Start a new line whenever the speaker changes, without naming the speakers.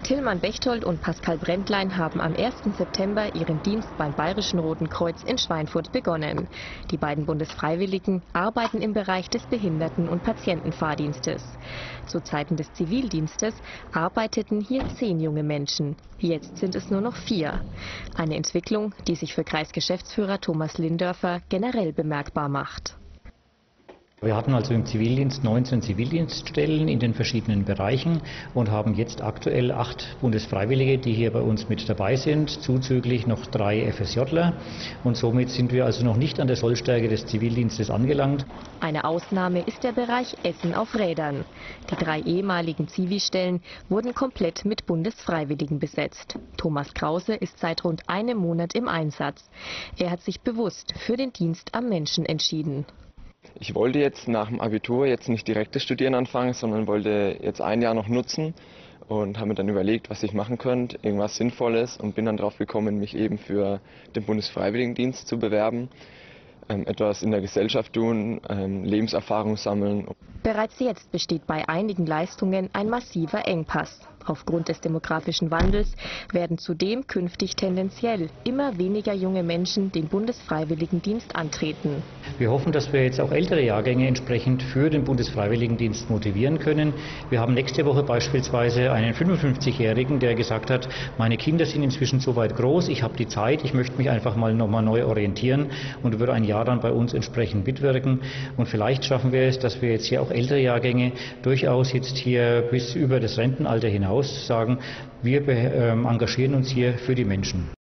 Tilman Bechtold und Pascal Brändlein haben am 1. September ihren Dienst beim Bayerischen Roten Kreuz in Schweinfurt begonnen. Die beiden Bundesfreiwilligen arbeiten im Bereich des Behinderten- und Patientenfahrdienstes. Zu Zeiten des Zivildienstes arbeiteten hier 10 junge Menschen. Jetzt sind es nur noch 4. Eine Entwicklung, die sich für Kreisgeschäftsführer Thomas Lindörfer generell bemerkbar macht.
Wir hatten also im Zivildienst 19 Zivildienststellen in den verschiedenen Bereichen und haben jetzt aktuell 8 Bundesfreiwillige, die hier bei uns mit dabei sind, zuzüglich noch 3 FSJler. Und somit sind wir also noch nicht an der Sollstärke des Zivildienstes angelangt.
Eine Ausnahme ist der Bereich Essen auf Rädern. Die 3 ehemaligen Zivi-Stellen wurden komplett mit Bundesfreiwilligen besetzt. Thomas Krause ist seit rund einem Monat im Einsatz. Er hat sich bewusst für den Dienst am Menschen entschieden.
Ich wollte jetzt nach dem Abitur jetzt nicht direkt das Studieren anfangen, sondern wollte jetzt ein Jahr noch nutzen und habe mir dann überlegt, was ich machen könnte, irgendwas Sinnvolles, und bin dann darauf gekommen, mich eben für den Bundesfreiwilligendienst zu bewerben, etwas in der Gesellschaft tun, Lebenserfahrung sammeln.
Bereits jetzt besteht bei einigen Leistungen ein massiver Engpass. Aufgrund des demografischen Wandels werden zudem künftig tendenziell immer weniger junge Menschen den Bundesfreiwilligendienst antreten.
Wir hoffen, dass wir jetzt auch ältere Jahrgänge entsprechend für den Bundesfreiwilligendienst motivieren können. Wir haben nächste Woche beispielsweise einen 55-Jährigen, der gesagt hat, meine Kinder sind inzwischen so weit groß, ich habe die Zeit, ich möchte mich einfach mal nochmal neu orientieren und würde ein Jahr dann bei uns entsprechend mitwirken. Und vielleicht schaffen wir es, dass wir jetzt hier auch ältere Jahrgänge durchaus jetzt hier bis über das Rentenalter hinaus sagen, wir engagieren uns hier für die Menschen.